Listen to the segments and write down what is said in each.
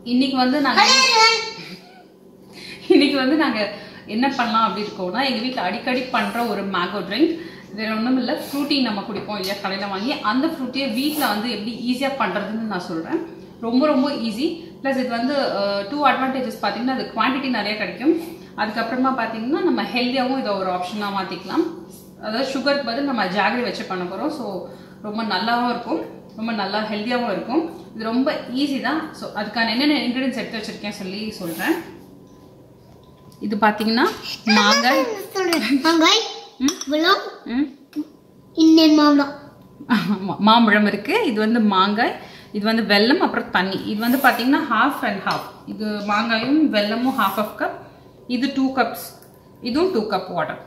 இன்னைக்கு வந்து நாங்க என்ன பண்ணலாம் அப்படி இருக்கோம்னா எங்க வீட்ல அடிக்கடி பண்ற ஒரு மேங்கோ ட்ரிங்க். வேற ஒண்ணும் இல்ல, ஃப்ரூட்டி நம்ம குடிப்போம் இல்லையா கடையில வாங்கி, அந்த ஃப்ரூட்டியை வீட்ல வந்து எப்படி ஈஸியா பண்றதுன்னு நான் சொல்றேன். ரொம்ப ரொம்ப ஈஸி. பிளஸ் இது வந்து 2 அட்வான்டேஜஸ் பார்த்தீங்கன்னா அது குவான்டிட்டி நிறைய கிடைக்கும். அதுக்கப்புறமா பார்த்தீங்கன்னா நம்ம ஹெல்த்தியாகவும் இதை ஒரு ஆப்ஷனாக மாற்றிக்கலாம். அதாவது சுகருக்கு பதில் நம்ம ஜாகரி வச்சு பண்ண போகிறோம். ஸோ ரொம்ப நல்லாவும் இருக்கும், ரொம்ப நல்லா ஹெல்த்தியாகவும் இருக்கும். இது ரொம்ப ஈஸி தான். ஸோ அதுக்கான என்னென்ன இன்க்ரீடியன்ஸ் எடுத்து வச்சிருக்கேன் சொல்கிறேன். இது பார்த்தீங்கன்னா மாம்பழம் இருக்கு. இது வந்து மாங்காய், இது வந்து வெல்லம், அப்புறம் தண்ணி. இது வந்து பார்த்தீங்கன்னா 1/2 and 1/2. இது மாங்காயும் வெல்லமும் 1/2 cup. இது 2 cups. இதுவும் 2 cup வாட்டர்.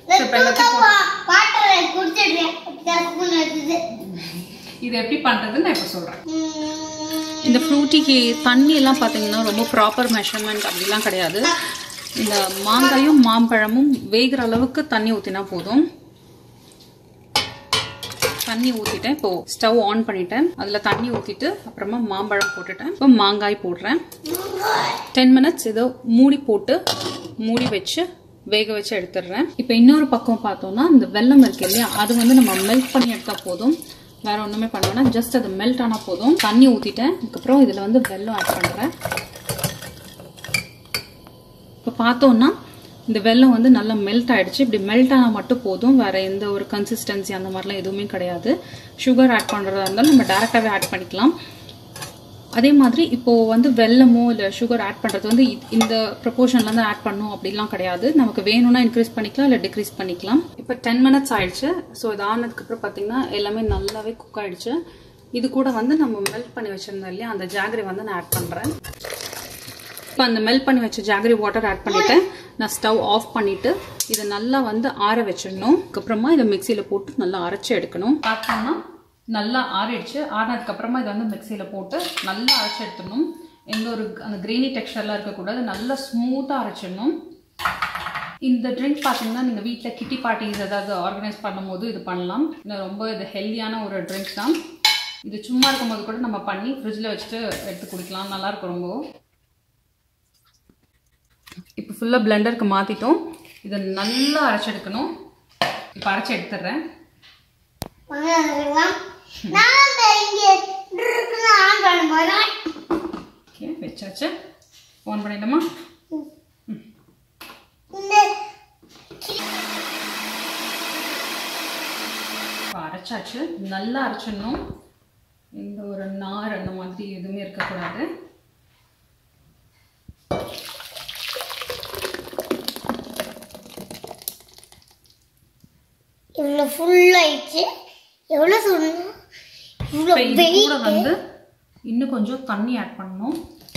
இது எப்படி பண்றதுன்னு நான் இப்போ சொல்றேன். இந்த ஃப்ரூட்டிக்கு தண்ணி எல்லாம் பார்த்தீங்கன்னா ரொம்ப ப்ராப்பர் மெஷர்மெண்ட் அப்படிலாம் கிடையாது. இந்த மாங்காயும் மாம்பழமும் வேகிற அளவுக்கு தண்ணி ஊற்றினா போதும். தண்ணி ஊற்றிட்டேன். இப்போ ஸ்டவ் ஆன் பண்ணிட்டேன். அதில் தண்ணி ஊற்றிட்டு அப்புறமா மாம்பழம் போட்டுட்டேன். இப்போ மாங்காய் போடுறேன். 10 minutes ஏதோ மூடி வச்சு வேக வச்சு எடுத்துடுறேன். இப்போ இன்னொரு பக்கம் பார்த்தோம்னா இந்த வெல்லம் இருக்கு இல்லையா, அது வந்து நம்ம மெல்ட் பண்ணி எடுத்தா போதும். வேற ஒன்றுமே பண்ணோம்னா ஜஸ்ட் அது மெல்ட் ஆனால் போதும். தண்ணி ஊற்றிட்டேன். அதுக்கப்புறம் இதில் வந்து வெல்லம் ஆட் பண்ணுறேன். இப்போ பார்த்தோம்னா இந்த வெல்லம் வந்து நல்லா மெல்ட் ஆயிடுச்சு. இப்படி மெல்ட் ஆனால் மட்டும் போதும், வேற எந்த ஒரு கன்சிஸ்டன்சி அந்த மாதிரிலாம் எதுவுமே கிடையாது. சுகர் ஆட் பண்ணுறதா இருந்தாலும் நம்ம டேரெக்டாகவே ஆட் பண்ணிக்கலாம். அதே மாதிரி இப்போ வந்து வெல்லமோ இல்லை சுகர் ஆட் பண்ணுறது வந்து இந்த ப்ரொபோர்ஷன்ல தான் ஆட் பண்ணும் அப்படிலாம் கிடையாது. நமக்கு வேணும்னா இன்க்ரீஸ் பண்ணிக்கலாம் இல்லை டிக்ரீஸ் பண்ணிக்கலாம். இப்போ 10 minutes ஆயிடுச்சு. ஸோ இது ஆனதுக்கப்புறம் பார்த்தீங்கன்னா எல்லாமே நல்லாவே குக் ஆயிடுச்சு. இது கூட வந்து நம்ம மெல்ட் பண்ணி வச்சிருந்தோம் இல்லையா, அந்த ஜாகரி வந்து நான் ஆட் பண்ணுறேன். இப்போ அந்த மெல்ட் பண்ணி வச்ச ஜாகரி வாட்டர் ஆட் பண்ணிட்டேன். நான் ஸ்டவ் ஆஃப் பண்ணிட்டு இதை நல்லா வந்து ஆற வச்சிடணும். அதுக்கப்புறமா இதை மிக்சியில் போட்டு நல்லா அரைச்சி எடுக்கணும். பார்த்தோம்னா நல்லா ஆறிடுச்சு. ஆறினதுக்கப்புறமா இதை வந்து மிக்சியில் போட்டு நல்லா அரைச்சி எடுத்துடணும். எந்த ஒரு அந்த கிரெயினி டெக்ஸ்டர்லாம் இருக்கக்கூடாது, நல்லா ஸ்மூத்தாக அரைச்சிடணும். இந்த ட்ரிங்க் பார்த்தீங்கன்னா நீங்கள் வீட்டில் கிட்டி பார்ட்டிஸ் ஏதாவது ஆர்கனைஸ் பண்ணும்போது இது பண்ணலாம். ரொம்ப இது ஹெல்த்தியான ஒரு ட்ரிங்க் தான். இது சும்மா இருக்கும்போது கூட நம்ம பண்ணி ஃப்ரிட்ஜில் வச்சுட்டு எடுத்து குடிக்கலாம். நல்லாயிருக்கும் ரொம்ப. இப்போ ஃபுல்லாக பிளெண்டருக்கு மாற்றிட்டோம். இதை நல்லா அரைச்சி எடுக்கணும். இப்போ அரைச்சி எடுத்துடுறேன். ஓகே, வச்சாச்சு. ஆன் பண்ணிடலாமா? அரைச்சாச்சு. நல்லா அரைச்சிடணும். எந்த ஒரு நார் அந்த மாதிரி எதுவுமே இருக்கக்கூடாது. இவ்வளோ ஃபுல் ஆயிடுச்சு. எவ்வளோ சொல்லணும், இவ்வளோ கூட வந்து இன்னும் கொஞ்சம் தண்ணி ஆட் பண்ணணும்.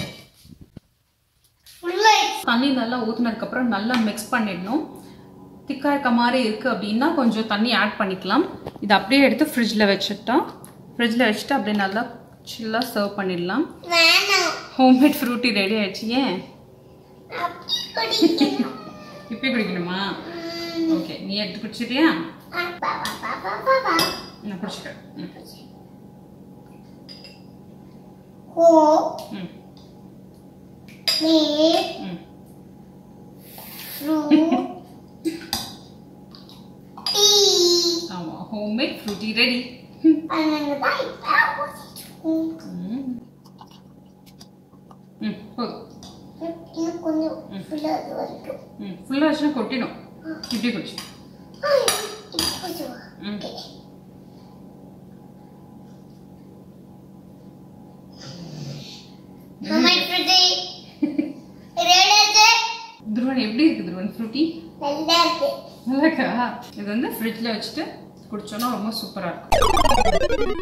தண்ணி நல்லா ஊற்றினதுக்கப்புறம் நல்லா மிக்ஸ் பண்ணிடணும். திக்காக இருக்க மாதிரி இருக்குது அப்படின்னா கொஞ்சம் தண்ணி ஆட் பண்ணிக்கலாம். இதை அப்படியே எடுத்து ஃப்ரிட்ஜில் வச்சுட்டு அப்படியே நல்லா சில்லாக சர்வ் பண்ணிடலாம். ஹோம்மேட் ஃப்ரூட்டி ரெடி ஆயிடுச்சு. ஏன் இப்பயே குடிக்கணுமா? ஓகே, நீ எடுத்து குடிச்சிட்டியா? நான் குடிச்சிட்டேன். ஆமா, ஹோம்மேட் ஃப்ரூட்டி ரெடி. கொஞ்சம் ஃபுல்லாக வச்சுன்னா கொட்டிடும். இப்படி குடிச்சு துருவன் எப்படி இருக்கு? துருவன் ஃப்ரூட்டி நல்லா இருக்கா? இது வந்து ஃப்ரிட்ஜில் வச்சுட்டு குடிச்சோன்னா ரொம்ப சூப்பராக இருக்கும்.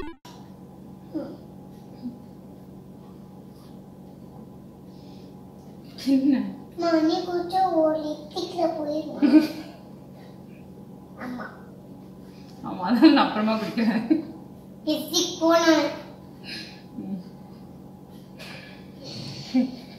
என்ன மணி கொஞ்சம் ஒலிட்டிக்கில் போயிடும். ஆமா ஆமா, அதான் நான் அப்புறமா குடிக்கிறேன். போன